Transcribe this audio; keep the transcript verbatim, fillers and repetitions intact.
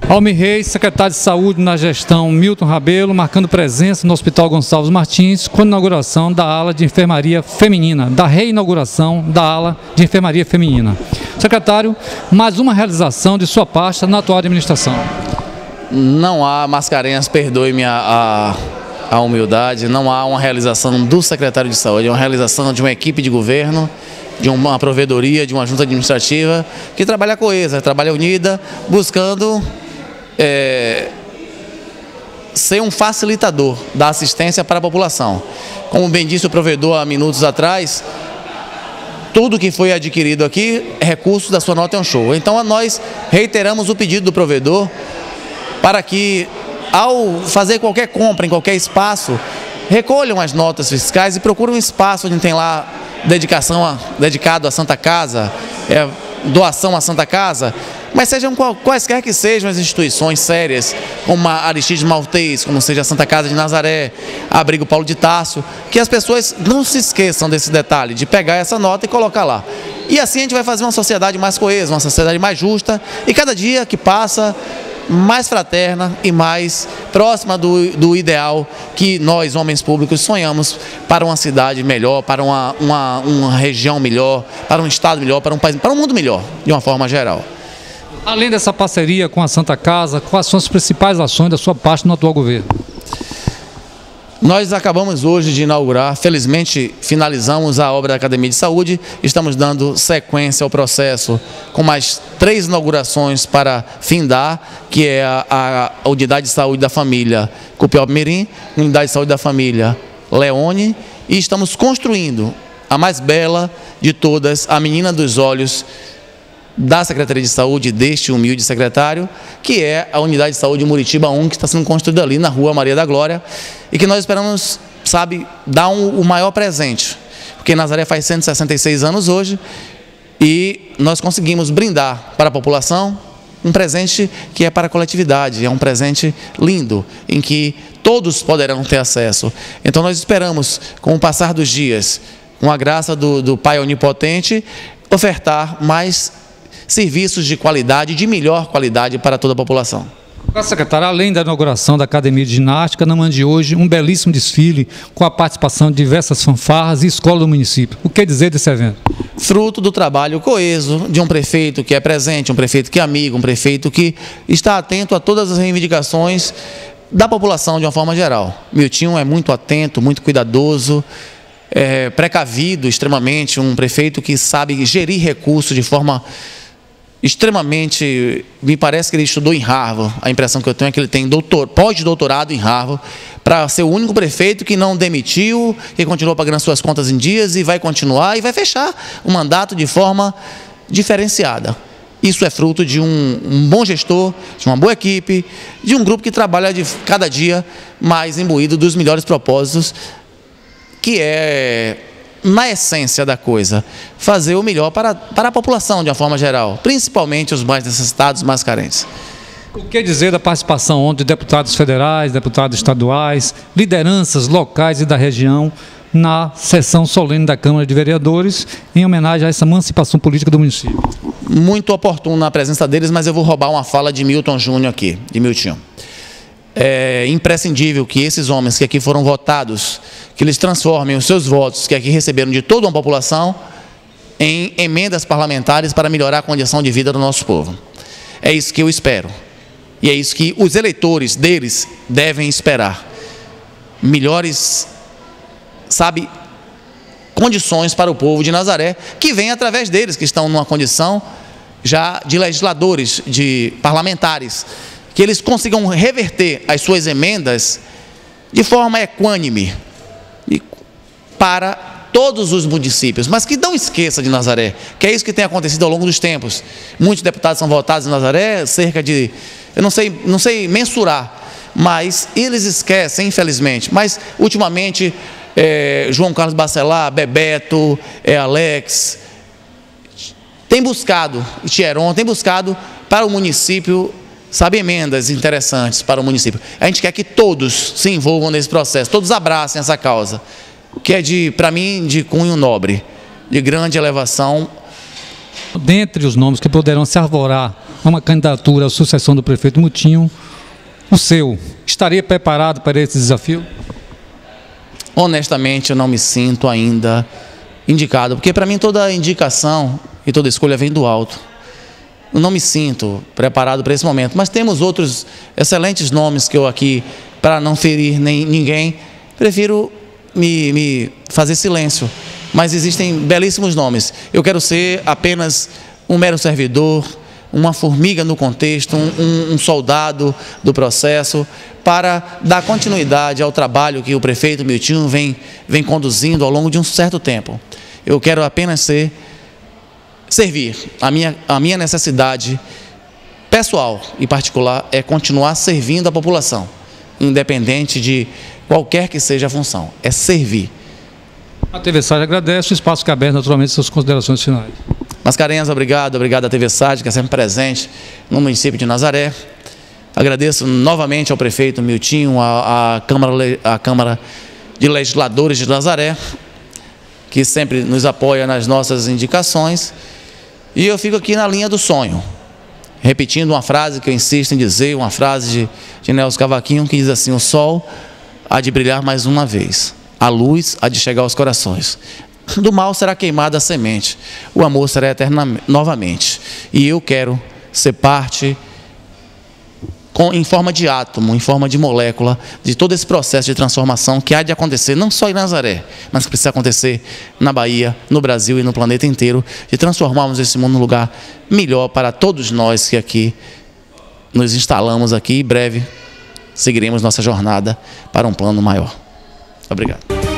Almir Reis, secretário de Saúde na gestão Milton Rabelo, marcando presença no Hospital Gonçalves Martins com a inauguração da ala de enfermaria feminina, da reinauguração da ala de enfermaria feminina. Secretário, mais uma realização de sua pasta na atual administração. Não há, Mascarenhas, perdoe-me a, a, a humildade, não há uma realização do secretário de Saúde, é uma realização de uma equipe de governo, de uma provedoria, de uma junta administrativa que trabalha coesa, trabalha unida, buscando é, ser um facilitador da assistência para a população. Como bem disse o provedor há minutos atrás, tudo que foi adquirido aqui, recursos da sua nota é um show. Então nós reiteramos o pedido do provedor para que, ao fazer qualquer compra em qualquer espaço, recolham as notas fiscais e procurem um espaço onde tem lá dedicação a, dedicado à Santa Casa, é, doação à Santa Casa, mas sejam qual, quaisquer que sejam as instituições sérias, como a Aristides Maltês, como seja a Santa Casa de Nazaré, Abrigo Paulo de Tarso, que as pessoas não se esqueçam desse detalhe, de pegar essa nota e colocar lá. E assim a gente vai fazer uma sociedade mais coesa, uma sociedade mais justa, e cada dia que passa, mais fraterna e mais próxima do, do ideal que nós, homens públicos, sonhamos para uma cidade melhor, para uma, uma, uma região melhor, para um estado melhor, para um país, para um mundo melhor, de uma forma geral. Além dessa parceria com a Santa Casa, quais são as principais ações da sua parte no atual governo? Nós acabamos hoje de inaugurar, felizmente finalizamos a obra da Academia de Saúde, estamos dando sequência ao processo com mais três inaugurações para findar, que é a, a Unidade de Saúde da Família Cupió-Mirim, Unidade de Saúde da Família Leone, e estamos construindo a mais bela de todas, a Menina dos Olhos da Secretaria de Saúde, deste humilde secretário, que é a Unidade de Saúde Muritiba um, que está sendo construída ali na Rua Maria da Glória, e que nós esperamos, sabe, dar um, o maior presente, porque Nazaré faz cento e sessenta e seis anos hoje, e nós conseguimos brindar para a população um presente que é para a coletividade, é um presente lindo, em que todos poderão ter acesso. Então nós esperamos, com o passar dos dias, com a graça do, do Pai Onipotente, ofertar mais serviços de qualidade, de melhor qualidade para toda a população. Secretário, além da inauguração da Academia de Ginástica, na manhã de hoje, um belíssimo desfile com a participação de diversas fanfarras e escolas do município. O que dizer desse evento? Fruto do trabalho coeso de um prefeito que é presente, um prefeito que é amigo, um prefeito que está atento a todas as reivindicações da população de uma forma geral. Miltinho é muito atento, muito cuidadoso, é, precavido extremamente, um prefeito que sabe gerir recursos de forma extremamente, me parece que ele estudou em Harvard, a impressão que eu tenho é que ele tem doutor, pós-doutorado em Harvard, para ser o único prefeito que não demitiu, que continuou pagando suas contas em dias e vai continuar e vai fechar o mandato de forma diferenciada. Isso é fruto de um, um bom gestor, de uma boa equipe, de um grupo que trabalha de cada dia mais imbuído dos melhores propósitos, que é, na essência da coisa, fazer o melhor para, para a população de uma forma geral, principalmente os mais necessitados, mais carentes. O que dizer da participação ontem de deputados federais, deputados estaduais, lideranças locais e da região na sessão solene da Câmara de Vereadores em homenagem a essa emancipação política do município? Muito oportuna a presença deles, mas eu vou roubar uma fala de Milton Júnior aqui, de Miltinho. É imprescindível que esses homens que aqui foram votados, que eles transformem os seus votos, que aqui receberam de toda uma população, em emendas parlamentares para melhorar a condição de vida do nosso povo. É isso que eu espero. E é isso que os eleitores deles devem esperar. Melhores, sabe, condições para o povo de Nazaré, que vem através deles, que estão numa condição já de legisladores, de parlamentares, que eles consigam reverter as suas emendas de forma equânime para todos os municípios, mas que não esqueça de Nazaré, que é isso que tem acontecido ao longo dos tempos. Muitos deputados são votados em Nazaré, cerca de, eu não sei, não sei mensurar, mas eles esquecem, infelizmente. Mas, ultimamente, é, João Carlos Bacelar, Bebeto, é, Alex, tem buscado, e Tieron, tem buscado para o município, sabe, emendas interessantes para o município. A gente quer que todos se envolvam nesse processo, todos abracem essa causa, que é, de, para mim, de cunho nobre, de grande elevação. Dentre os nomes que poderão se arvorar a uma candidatura à sucessão do prefeito Mutinho, o seu estaria preparado para esse desafio? Honestamente, eu não me sinto ainda indicado, porque para mim toda indicação e toda escolha vem do alto. Eu não me sinto preparado para esse momento, mas temos outros excelentes nomes que eu aqui, para não ferir nem ninguém, prefiro me, me fazer silêncio. Mas existem belíssimos nomes. Eu quero ser apenas um mero servidor, uma formiga no contexto, um, um, um soldado do processo, para dar continuidade ao trabalho que o prefeito Miltinho vem, vem conduzindo ao longo de um certo tempo. Eu quero apenas ser, servir. A minha, a minha necessidade pessoal e particular é continuar servindo a população, independente de qualquer que seja a função, é servir. A T V Sade agradece, o espaço que é aberto, naturalmente, suas considerações finais. Mascarenhas, obrigado, obrigado à T V Sade, que é sempre presente no município de Nazaré. Agradeço novamente ao prefeito Miltinho, à, à, Câmara, à Câmara de Legisladores de Nazaré, que sempre nos apoia nas nossas indicações. E eu fico aqui na linha do sonho, repetindo uma frase que eu insisto em dizer, uma frase de, de Nelson Cavaquinho, que diz assim: o sol há de brilhar mais uma vez, a luz há de chegar aos corações. Do mal será queimada a semente, o amor será eterno novamente. E eu quero ser parte, com, em forma de átomo, em forma de molécula, de todo esse processo de transformação que há de acontecer, não só em Nazaré, mas que precisa acontecer na Bahia, no Brasil e no planeta inteiro, de transformarmos esse mundo num lugar melhor para todos nós que aqui nos instalamos aqui. Em breve seguiremos nossa jornada para um plano maior. Obrigado.